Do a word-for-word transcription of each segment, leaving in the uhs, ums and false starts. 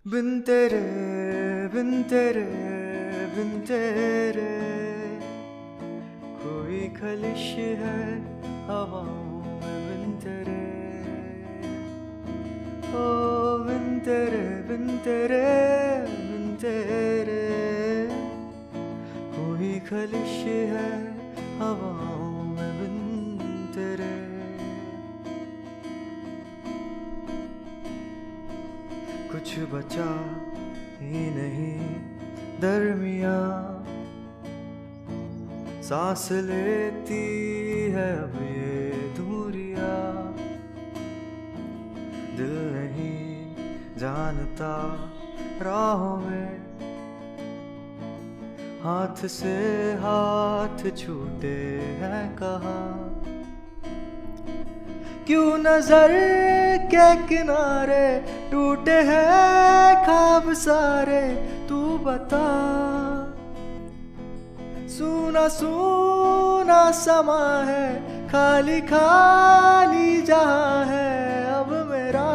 बिन तेरे बिन तेरे बिन तेरे कोई खलिश है हवाओं में बिन तेरे। ओ बिन तेरे बिन तेरे बिन तेरे कोई खलिश है हवाओं में बिन तेरे। कुछ बचा ही नहीं दरमिया, सांस लेती है अब ये दूरिया। दिल नहीं जानता राहों में, हाथ से हाथ छूटे हैं कहाँ। क्यों नजर के किनारे टूटे हैं ख्वाब सारे, तू बता। सूना सूना समा है, खाली खाली जहां है अब मेरा।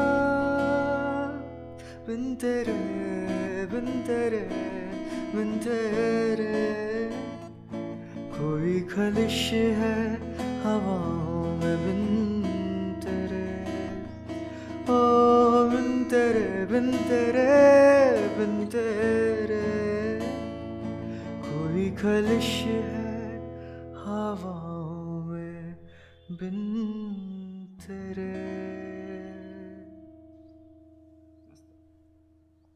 बिन तेरे बिन तेरे बिन तेरे कोई खलिश है हवाओं में बिन तेरे। ओ बिन तेरे बिन तेरे बिन तेरे कोई खलिश है